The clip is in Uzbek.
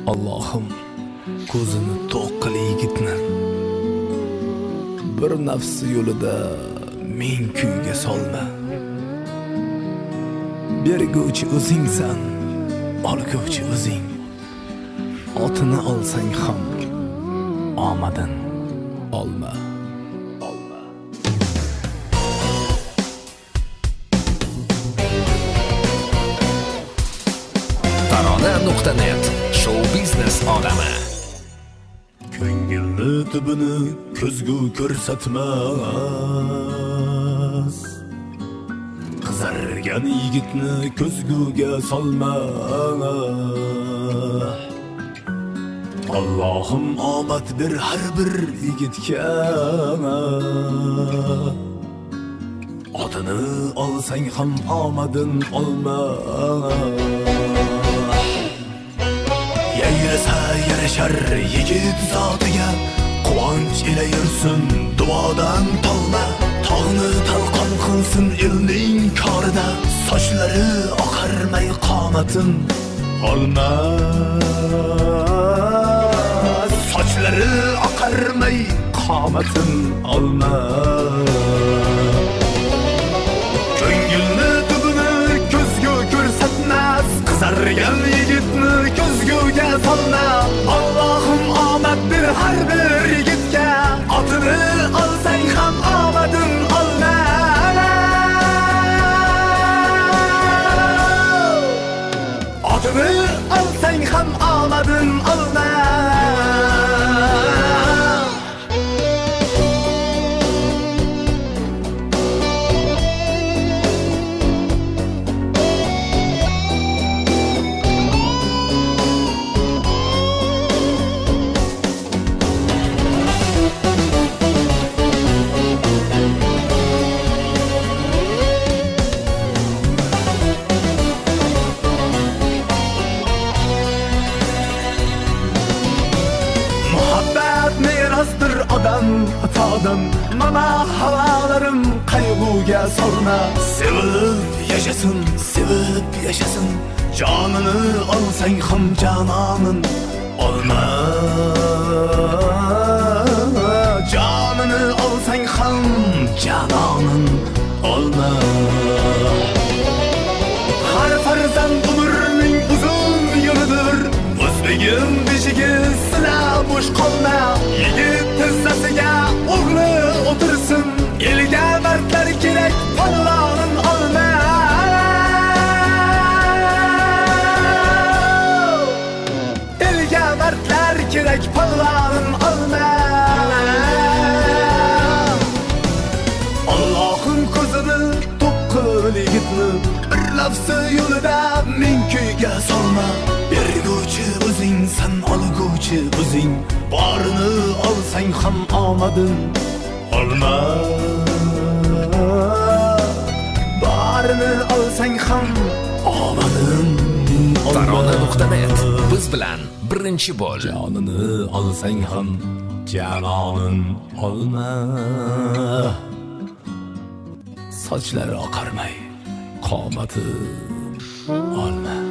Allohim ko'zini to'q qil yigitni. Bir nafsi yo'lida men kuyga solma. Berguvchi o'zingsan, olguvchi o'zing. Otini olsang ham omadin olma. Tarona.net Show biznes olami. Ko'ngilni tubini ko'zgu ko'rsatmas. Qizargan yigitni ko'zguga solma. Allohim omad bir har bir yigitga. Otini olsang ham omadin olma. Yayrasa yarashar yigit zotiga, quvonch ila yursin duodan tolma. Tog'ni talqon qilsin elning korida, sochlari oqarmay qomatin olma. Sochlari oqarmay qomatin olma. Ko'ngilni tubini ko'zgu ko'rsatmas. Qizargan yigitni ko'zguga solma. Allohim omad bir har bir yigitga. Otini olsang ham omadin olma. Otini olsang ham omadin olma. Atadan mana havalarım kaygıya sorma. Sevip yaşasın, sevip yaşasın. Canını alsan ham cananın olma. Canını alsan ham cananın olma. Har farzand umrning uzun yoludur. O'zbegim beshigi sila bosh qolma. Yigit tizzasiga o'g'li o'tirsin. Elga mardlar kerak, polvonin olma. Elga mardlar kerak, polvonin olma. Allohim ko'zini to'q qil yigitni. Bir lafzi yo'lida men kuyga solma. Berguvchi o'zingsan, olguvchi o'zing. Borini olsang ham omadin olma. Borini olsang ham omadin olma. Tarona.net biz bilan birinchi bo'l. Jonini olsang ham janonin olma. Sochlari oqarmay qomati olma.